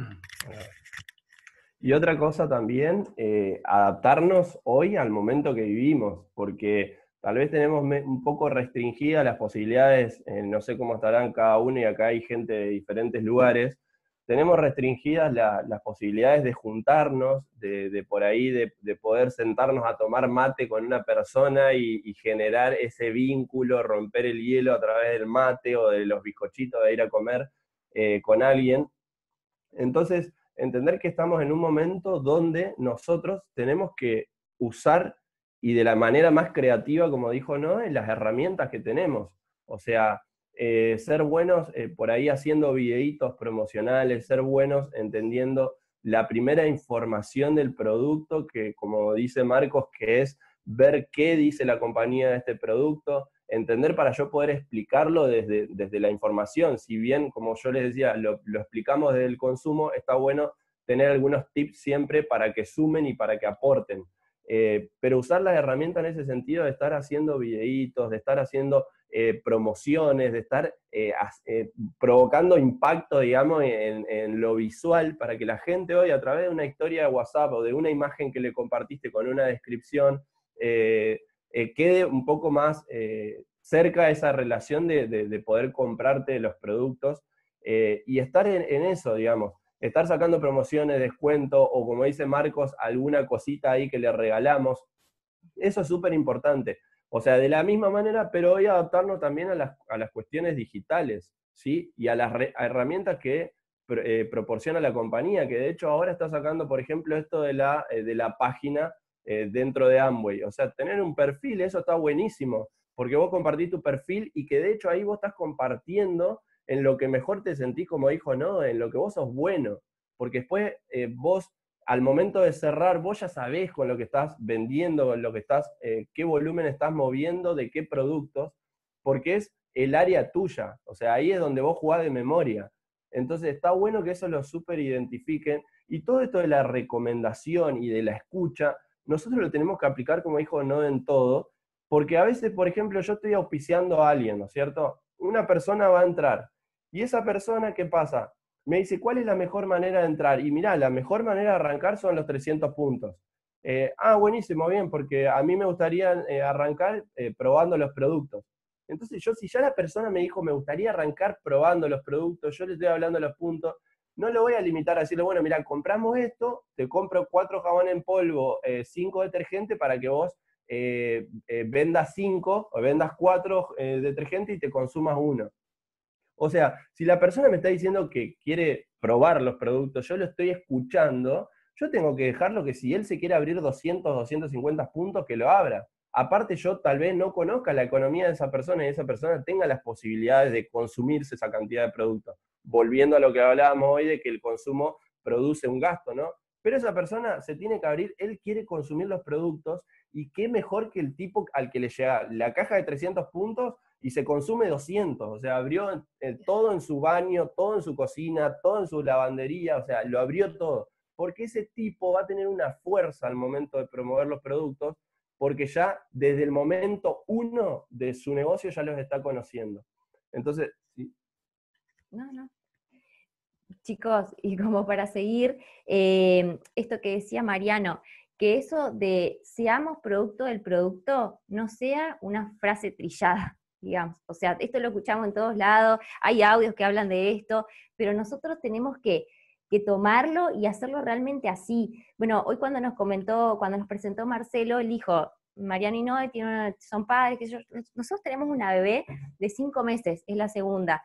y otra cosa también, eh, adaptarnos hoy al momento que vivimos, porque tal vez tenemos un poco restringidas las posibilidades, eh, no sé cómo estarán cada uno y acá hay gente de diferentes lugares, tenemos restringidas la, las posibilidades de juntarnos, de, de por ahí, de, de poder sentarnos a tomar mate con una persona y, y generar ese vínculo, romper el hielo a través del mate o de los bizcochitos de ir a comer eh, con alguien. Entonces, entender que estamos en un momento donde nosotros tenemos que usar, y de la manera más creativa, como dijo Noé, las herramientas que tenemos. O sea, eh, ser buenos eh, por ahí haciendo videitos promocionales, ser buenos entendiendo la primera información del producto, que como dice Marcos, que es ver qué dice la compañía de este producto, entender para yo poder explicarlo desde, desde la información. Si bien, como yo les decía, lo, lo explicamos desde el consumo, está bueno tener algunos tips siempre para que sumen y para que aporten. Eh, pero usar las herramientas en ese sentido de estar haciendo videitos, de estar haciendo eh, promociones, de estar eh, eh, provocando impacto, digamos, en, en lo visual, para que la gente hoy, a través de una historia de WhatsApp o de una imagen que le compartiste con una descripción, eh, eh, quede un poco más eh, cerca de esa relación de, de, de poder comprarte los productos eh, y estar en, en eso, digamos. Estar sacando promociones, descuento, o como dice Marcos, alguna cosita ahí que le regalamos. Eso es súper importante. O sea, de la misma manera, pero hoy adaptarnos también a las, a las cuestiones digitales, ¿sí? Y a las re, a herramientas que eh, proporciona la compañía, que de hecho ahora está sacando, por ejemplo, esto de la, eh, de la página eh, dentro de Amway. O sea, tener un perfil, eso está buenísimo, porque vos compartís tu perfil y que de hecho ahí vos estás compartiendo en lo que mejor te sentís, como dijo, ¿no? En lo que vos sos bueno, porque después eh, vos, al momento de cerrar, vos ya sabés con lo que estás vendiendo, con lo que estás, eh, qué volumen estás moviendo, de qué productos, porque es el área tuya, o sea, ahí es donde vos jugás de memoria. Entonces está bueno que eso lo súper identifiquen, y todo esto de la recomendación y de la escucha, nosotros lo tenemos que aplicar, como dijo, no en todo, porque a veces, por ejemplo, yo estoy auspiciando a alguien, ¿no es cierto? Una persona va a entrar, y esa persona, ¿qué pasa? Me dice, ¿cuál es la mejor manera de entrar? Y mirá, la mejor manera de arrancar son los trescientos puntos. Eh, ah, buenísimo, bien, porque a mí me gustaría eh, arrancar eh, probando los productos. Entonces yo, si ya la persona me dijo, me gustaría arrancar probando los productos, yo le estoy hablando de los puntos, no lo voy a limitar a decirle, bueno, mira, compramos esto, te compro cuatro jabones en polvo, eh, cinco detergentes para que vos eh, eh, vendas cinco o vendas cuatro eh, detergentes y te consumas uno. O sea, si la persona me está diciendo que quiere probar los productos, yo lo estoy escuchando, yo tengo que dejarlo que si él se quiere abrir doscientos, doscientos cincuenta puntos, que lo abra. Aparte, yo tal vez no conozca la economía de esa persona y esa persona tenga las posibilidades de consumirse esa cantidad de productos. Volviendo a lo que hablábamos hoy de que el consumo produce un gasto, ¿no? Pero esa persona se tiene que abrir, él quiere consumir los productos, y qué mejor que el tipo al que le llega la caja de trescientos puntos y se consume doscientos, o sea, abrió eh, todo en su baño, todo en su cocina, todo en su lavandería, o sea, lo abrió todo. porque ese tipo va a tener una fuerza al momento de promover los productos, porque ya desde el momento uno de su negocio ya los está conociendo. Entonces, ¿sí? No, no. Chicos, y como para seguir, eh, esto que decía Mariano, que eso de seamos producto del producto no sea una frase trillada, digamos. O sea, esto lo escuchamos en todos lados, hay audios que hablan de esto, pero nosotros tenemos que, que tomarlo y hacerlo realmente así. Bueno, hoy cuando nos comentó, cuando nos presentó Marcelo, él dijo, Mariano y Noé tienen una- son padres, que yo, nosotros tenemos una bebé de cinco meses, es la segunda.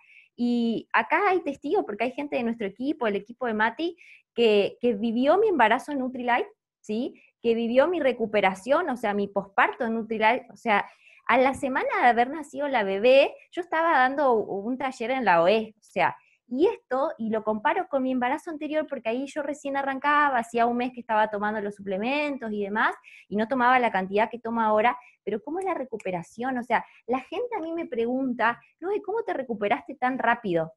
Y acá hay testigos, porque hay gente de nuestro equipo, el equipo de Mati, que, que vivió mi embarazo en Nutrilite, ¿sí? Que vivió mi recuperación, o sea, mi posparto en Nutrilite, o sea, a la semana de haber nacido la bebé, yo estaba dando un taller en la O E, o sea, y esto, y lo comparo con mi embarazo anterior, porque ahí yo recién arrancaba, hacía un mes que estaba tomando los suplementos y demás, y no tomaba la cantidad que tomo ahora, pero ¿cómo es la recuperación? O sea, la gente a mí me pregunta, no, ¿y cómo te recuperaste tan rápido?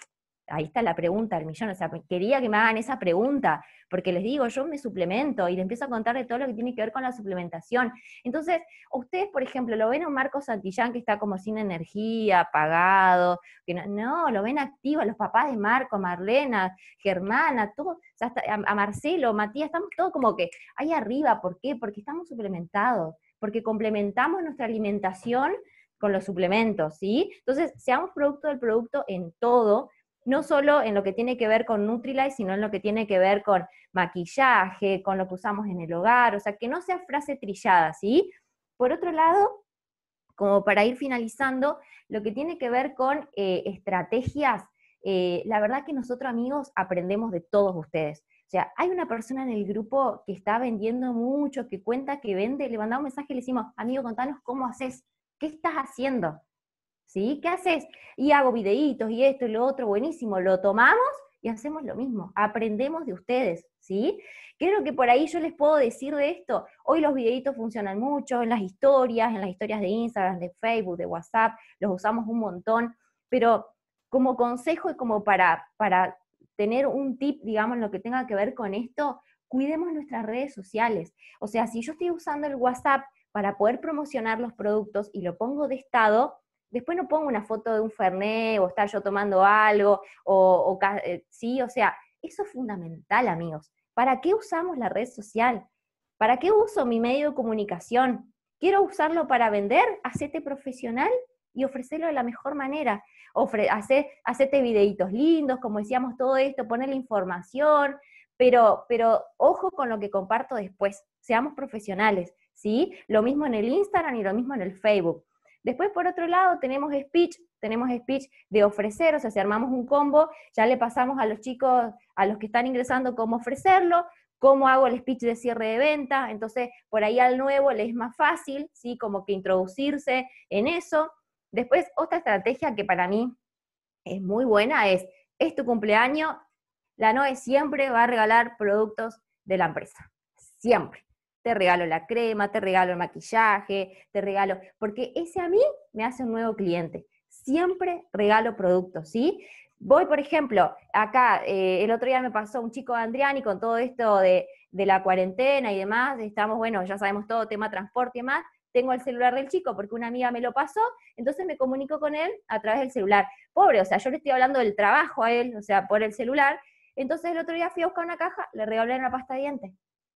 Ahí está la pregunta del millón, o sea, quería que me hagan esa pregunta, porque les digo, yo me suplemento y les empiezo a contar de todo lo que tiene que ver con la suplementación. Entonces, ustedes, por ejemplo, lo ven a un Marco Santillán que está como sin energía, apagado, que no, no, lo ven activo, a los papás de Marco, Marlena, Germana, todo, o sea, hasta a, a Marcelo, Matías, estamos todos como que ahí arriba, ¿por qué? Porque estamos suplementados, porque complementamos nuestra alimentación con los suplementos, ¿sí? Entonces, seamos producto del producto en todo, no solo en lo que tiene que ver con Nutrilite, sino en lo que tiene que ver con maquillaje, con lo que usamos en el hogar, o sea, que no sea frase trillada, ¿sí? Por otro lado, como para ir finalizando, lo que tiene que ver con eh, estrategias, eh, la verdad que nosotros, amigos, aprendemos de todos ustedes. O sea, hay una persona en el grupo que está vendiendo mucho, que cuenta que vende, le mandamos un mensaje y le decimos, amigo, contanos cómo haces, qué estás haciendo, ¿sí? ¿Qué haces? Y hago videitos y esto y lo otro, buenísimo, lo tomamos y hacemos lo mismo, aprendemos de ustedes, ¿sí? Creo que por ahí yo les puedo decir de esto, hoy los videitos funcionan mucho, en las historias, en las historias de Instagram, de Facebook, de WhatsApp, los usamos un montón, pero como consejo y como para, para tener un tip, digamos, en lo que tenga que ver con esto, cuidemos nuestras redes sociales. O sea, si yo estoy usando el WhatsApp para poder promocionar los productos y lo pongo de estado, después no pongo una foto de un Fernet o estar yo tomando algo, o, o eh, sí, o sea, eso es fundamental, amigos. ¿Para qué usamos la red social? ¿Para qué uso mi medio de comunicación? ¿Quiero usarlo para vender? Hacete profesional y ofrecerlo de la mejor manera. Ofre hacer, hacete videitos lindos, como decíamos, todo esto, ponerle información, pero, pero ojo con lo que comparto después. Seamos profesionales, ¿sí? Lo mismo en el Instagram y lo mismo en el Facebook. Después, por otro lado, tenemos speech, tenemos speech de ofrecer, o sea, si armamos un combo, ya le pasamos a los chicos, a los que están ingresando, cómo ofrecerlo, cómo hago el speech de cierre de venta, entonces por ahí al nuevo le es más fácil, ¿sí? Como que introducirse en eso. Después, otra estrategia que para mí es muy buena es, es tu cumpleaños, la Noe siempre va a regalar productos de la empresa, siempre. Te regalo la crema, te regalo el maquillaje, te regalo, porque ese a mí me hace un nuevo cliente. Siempre regalo productos, ¿sí? Voy, por ejemplo, acá, eh, el otro día me pasó un chico de Andriani con todo esto de, de la cuarentena y demás, estamos, bueno, ya sabemos todo, tema transporte y demás, tengo el celular del chico porque una amiga me lo pasó, entonces me comunico con él a través del celular. Pobre, o sea, yo le estoy hablando del trabajo a él, o sea, por el celular, entonces el otro día fui a buscar una caja, le regalé una pasta de dientes.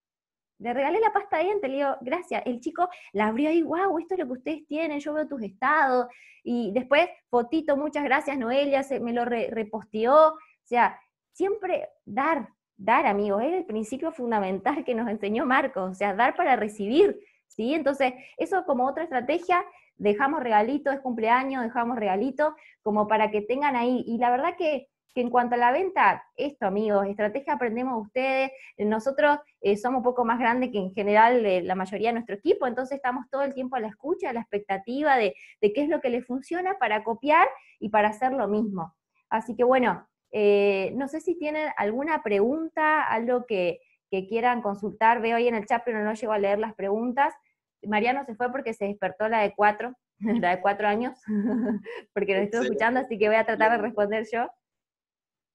Le regalé la pasta de dientes, le digo, gracias. El chico la abrió ahí, wow, esto es lo que ustedes tienen, yo veo tus estados. Y después, fotito, muchas gracias, Noelia, se, me lo re, reposteó. O sea, siempre dar, dar, amigos, es el principio fundamental que nos enseñó Marcos, o sea, dar para recibir, ¿sí? Entonces, eso como otra estrategia, dejamos regalito, es cumpleaños, dejamos regalito, como para que tengan ahí. Y la verdad que que en cuanto a la venta, esto, amigos, estrategia aprendemos ustedes, nosotros eh, somos un poco más grandes que en general eh, la mayoría de nuestro equipo, entonces estamos todo el tiempo a la escucha, a la expectativa de, de qué es lo que les funciona para copiar y para hacer lo mismo. Así que bueno, eh, no sé si tienen alguna pregunta, algo que, que quieran consultar, veo ahí en el chat, pero no llego a leer las preguntas. Mariano se fue porque se despertó la de cuatro, la de cuatro años, porque nos estuvo escuchando, así que voy a tratar de responder yo.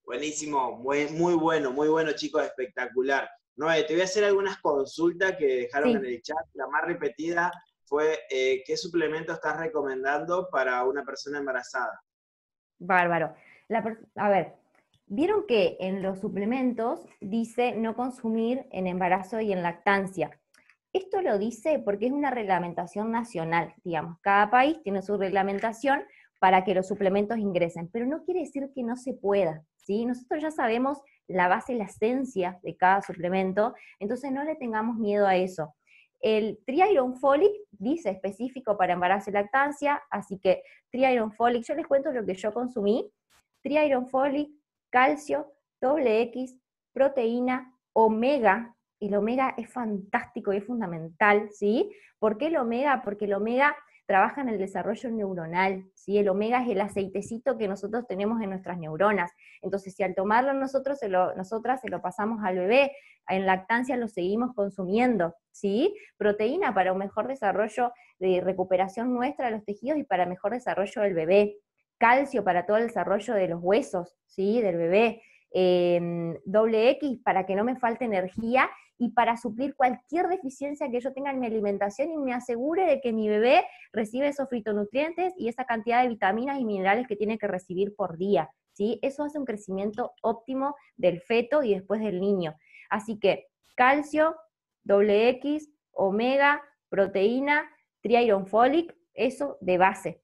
Buenísimo, muy, muy bueno, muy bueno, chicos, espectacular. Noé, te voy a hacer algunas consultas que dejaron en Sí, el chat. La más repetida fue, eh, ¿qué suplemento estás recomendando para una persona embarazada? bárbaro. La per- a ver, vieron que en los suplementos dice no consumir en embarazo y en lactancia. Esto lo dice porque es una reglamentación nacional, digamos, cada país tiene su reglamentación para que los suplementos ingresen, pero no quiere decir que no se pueda, ¿sí? Nosotros ya sabemos la base, la esencia de cada suplemento, entonces no le tengamos miedo a eso. El Tri-Iron Folic dice específico para embarazo y lactancia, así que Tri-Iron Folic, yo les cuento lo que yo consumí: Tri-Iron Folic, calcio, doble X, proteína, omega. El omega es fantástico y es fundamental, ¿sí? ¿Por qué el omega? Porque el omega trabaja en el desarrollo neuronal, ¿sí? El omega es el aceitecito que nosotros tenemos en nuestras neuronas. Entonces, si al tomarlo nosotros, se lo, nosotras se lo pasamos al bebé, en lactancia lo seguimos consumiendo, ¿sí? Proteína para un mejor desarrollo de recuperación nuestra de los tejidos y para mejor desarrollo del bebé. Calcio para todo el desarrollo de los huesos, ¿sí? Del bebé. Eh, doble X para que no me falte energía y para suplir cualquier deficiencia que yo tenga en mi alimentación y me asegure de que mi bebé recibe esos fitonutrientes y esa cantidad de vitaminas y minerales que tiene que recibir por día, ¿sí? Eso hace un crecimiento óptimo del feto y después del niño. Así que calcio, doble X, omega, proteína, Tri-Iron Folic, eso de base.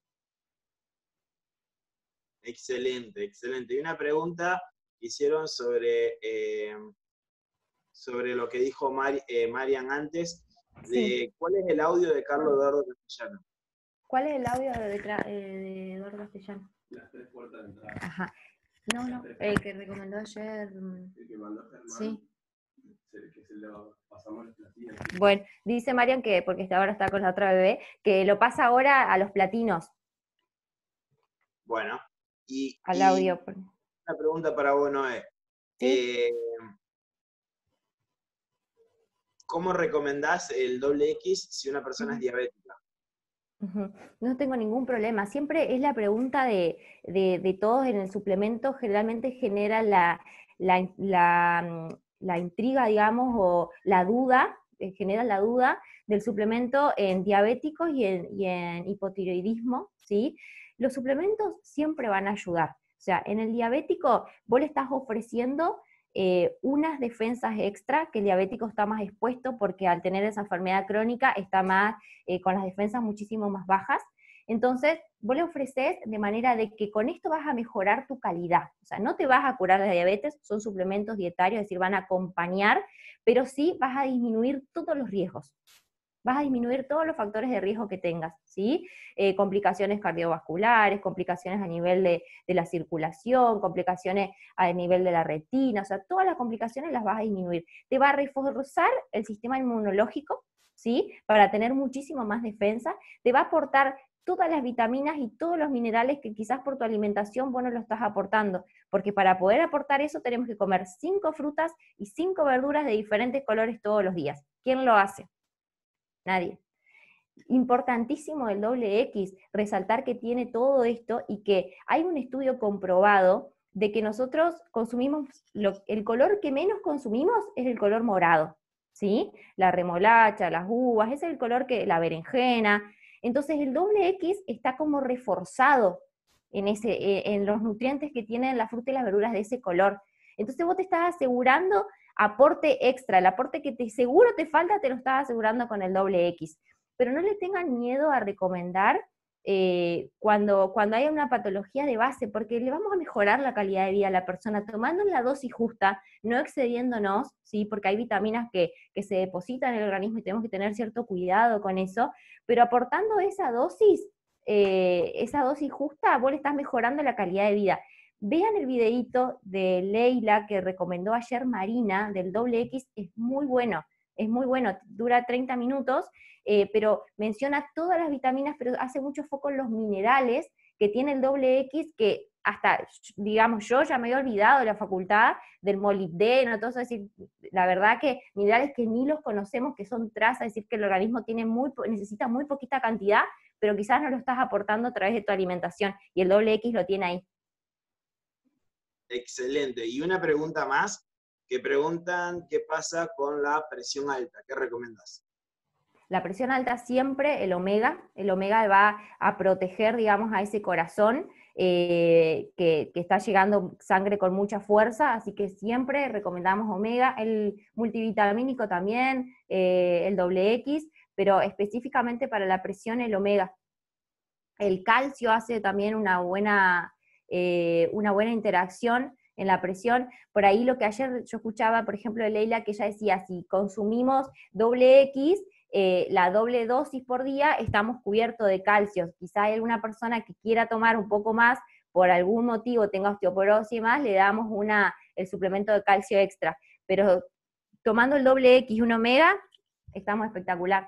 Excelente, excelente. Y una pregunta que hicieron sobre, eh, sobre lo que dijo Mari, eh, Marian antes, Sí. de cuál es el audio de Carlos Eduardo Castellano. ¿Cuál es el audio de, de, de Eduardo Castellano? Las tres puertas de entrada. Ajá. No, no, el que recomendó ayer. El que mandó Germán. Sí. Que se lo pasamos los platinos. Bueno, dice Marian que, porque ahora está con la otra bebé, que lo pasa ahora a los platinos, Bueno, y, al y audio. una pregunta para vos, Noé. ¿Sí? Eh, ¿Cómo recomendás el doble X si una persona es diabética? Uh-huh. No tengo ningún problema. Siempre es la pregunta de, de, de todos en el suplemento, generalmente genera la, la, la, la intriga, digamos, o la duda, eh, genera la duda del suplemento en diabéticos y en, y en hipotiroidismo, ¿sí? Los suplementos siempre van a ayudar. O sea, en el diabético vos le estás ofreciendo eh, unas defensas extra, que el diabético está más expuesto porque al tener esa enfermedad crónica está más eh, con las defensas muchísimo más bajas. Entonces, vos le ofreces de manera de que con esto vas a mejorar tu calidad. O sea, no te vas a curar la diabetes, son suplementos dietarios, es decir, van a acompañar, pero sí vas a disminuir todos los riesgos. Vas a disminuir todos los factores de riesgo que tengas, ¿sí? Eh, complicaciones cardiovasculares, complicaciones a nivel de, de la circulación, complicaciones a nivel de la retina, o sea, todas las complicaciones las vas a disminuir. Te va a reforzar el sistema inmunológico, ¿sí? Para tener muchísimo más defensa, te va a aportar todas las vitaminas y todos los minerales que quizás por tu alimentación vos no lo estás aportando, porque para poder aportar eso tenemos que comer cinco frutas y cinco verduras de diferentes colores todos los días. ¿Quién lo hace? Nadie. Importantísimo el doble X, resaltar que tiene todo esto y que hay un estudio comprobado de que nosotros consumimos, lo, el color que menos consumimos es el color morado, ¿sí? La remolacha, las uvas, ese es el color que, la berenjena. Entonces el doble X está como reforzado en, ese, en los nutrientes que tienen la fruta y las verduras de ese color. Entonces vos te estás asegurando aporte extra, el aporte que te seguro te falta te lo estás asegurando con el doble X. Pero no le tengan miedo a recomendar eh, cuando, cuando haya una patología de base, porque le vamos a mejorar la calidad de vida a la persona tomando la dosis justa, no excediéndonos, ¿sí? Porque hay vitaminas que, que se depositan en el organismo y tenemos que tener cierto cuidado con eso, pero aportando esa dosis, eh, esa dosis justa, vos le estás mejorando la calidad de vida. Vean el videíto de Leila que recomendó ayer Marina del doble X, es muy bueno, es muy bueno, dura treinta minutos, eh, pero menciona todas las vitaminas, pero hace mucho foco en los minerales que tiene el doble X, que hasta, digamos, yo ya me había olvidado de la facultad del molibdeno, todo eso, es decir, la verdad que minerales que ni los conocemos, que son trazas, es decir, que el organismo tiene muy, necesita muy poquita cantidad, pero quizás no lo estás aportando a través de tu alimentación, y el doble X lo tiene ahí. Excelente. Y una pregunta más, que preguntan qué pasa con la presión alta. ¿Qué recomendás? La presión alta siempre, el omega, el omega va a proteger, digamos, a ese corazón eh, que, que está llegando sangre con mucha fuerza, así que siempre recomendamos omega, el multivitamínico también, eh, el doble X, pero específicamente para la presión el omega. El calcio hace también una buena, eh, una buena interacción en la presión. Por ahí lo que ayer yo escuchaba, por ejemplo, de Leila, que ella decía, si consumimos doble X, eh, la doble dosis por día, estamos cubiertos de calcio. Quizá hay alguna persona que quiera tomar un poco más, por algún motivo tenga osteoporosis y más, le damos una, el suplemento de calcio extra. Pero tomando el doble X y un omega, estamos espectacular.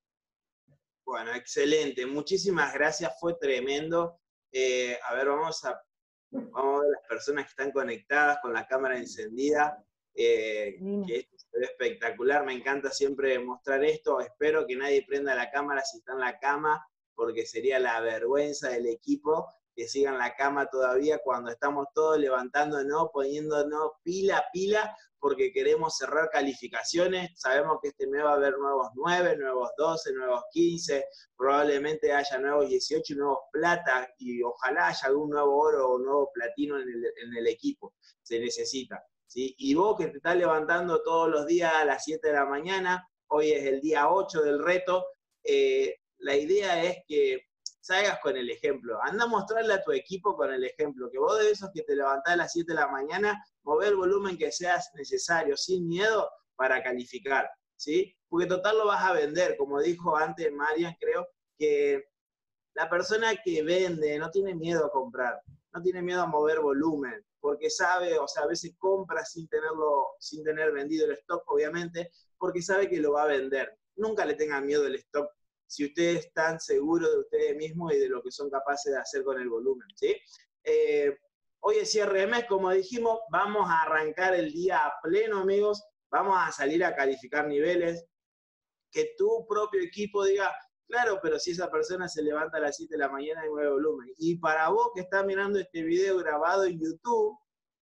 Bueno, excelente. Muchísimas gracias, fue tremendo. Eh, a ver, vamos a, vamos a ver las personas que están conectadas con la cámara encendida. Eh, que esto se ve espectacular, me encanta siempre mostrar esto. Espero que nadie prenda la cámara si está en la cama, porque sería la vergüenza del equipo que siga en la cama todavía cuando estamos todos levantándonos, poniéndonos pila a pila, porque queremos cerrar calificaciones. Sabemos que este mes va a haber nuevos nueve, nuevos doce, nuevos quince, probablemente haya nuevos dieciocho y nuevos plata, y ojalá haya algún nuevo oro o nuevo platino en el, en el equipo. Se necesita. ¿Sí? Y vos que te estás levantando todos los días a las siete de la mañana, hoy es el día ocho del reto, eh, la idea es que salgas con el ejemplo. Anda a mostrarle a tu equipo con el ejemplo, que vos de esos que te levantás a las siete de la mañana, mover el volumen que sea necesario, sin miedo, para calificar, ¿sí? Porque total lo vas a vender, como dijo antes Marian, creo, que la persona que vende no tiene miedo a comprar, no tiene miedo a mover volumen, porque sabe, o sea, a veces compra sin tenerlo, sin tener vendido el stock, obviamente, porque sabe que lo va a vender. Nunca le tengan miedo al stock si ustedes están seguros de ustedes mismos y de lo que son capaces de hacer con el volumen, ¿sí? Eh, hoy es cierre de mes, como dijimos, vamos a arrancar el día a pleno, amigos, vamos a salir a calificar niveles, que tu propio equipo diga, claro, pero si esa persona se levanta a las siete de la mañana y mueve volumen. Y para vos que estás mirando este video grabado en YouTube,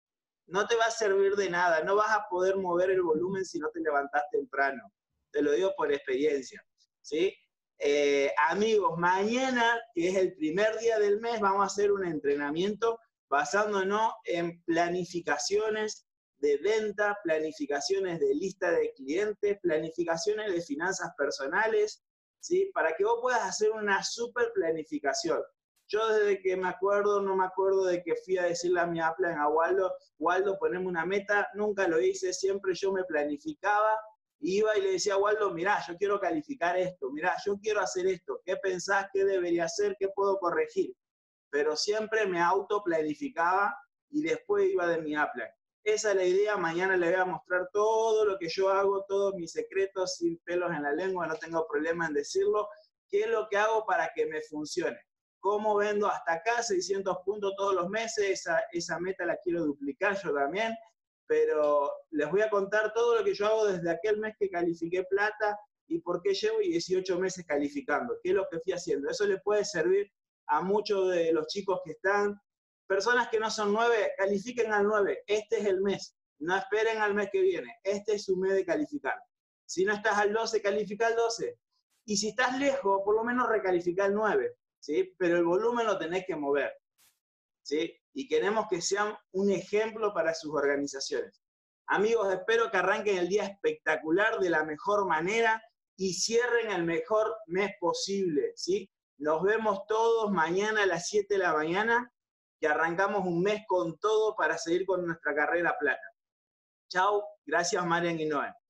no te va a servir de nada, no vas a poder mover el volumen si no te levantás temprano. Te lo digo por experiencia, ¿sí? Eh, amigos, mañana, que es el primer día del mes, vamos a hacer un entrenamiento basándonos en planificaciones de venta, planificaciones de lista de clientes, planificaciones de finanzas personales, ¿sí? Para que vos puedas hacer una super planificación. Yo desde que me acuerdo, no me acuerdo de que fui a decirle a mi Upline, a Waldo, Waldo, poneme una meta, nunca lo hice, siempre yo me planificaba, iba y le decía a Waldo, mirá, yo quiero calificar esto, mirá, yo quiero hacer esto, ¿qué pensás, qué debería hacer, qué puedo corregir? Pero siempre me autoplanificaba y después iba de mi Upline. Esa es la idea, mañana le voy a mostrar todo lo que yo hago, todos mis secretos sin pelos en la lengua, no tengo problema en decirlo, qué es lo que hago para que me funcione. Cómo vendo hasta acá seiscientos puntos todos los meses, esa, esa meta la quiero duplicar yo también, pero les voy a contar todo lo que yo hago desde aquel mes que califiqué plata y por qué llevo dieciocho meses calificando, qué es lo que fui haciendo. Eso le puede servir a muchos de los chicos que están, personas que no son nueve, califiquen al nueve, este es el mes, no esperen al mes que viene, este es su mes de calificar. Si no estás al doce, califica al doce, y si estás lejos, por lo menos recalifica al nueve. ¿Sí? Pero el volumen lo tenés que mover, ¿sí? Y queremos que sean un ejemplo para sus organizaciones. Amigos, espero que arranquen el día espectacular de la mejor manera y cierren el mejor mes posible, ¿sí? Nos vemos todos mañana a las siete de la mañana, que arrancamos un mes con todo para seguir con nuestra carrera plata. Chao, gracias Marian y Noel.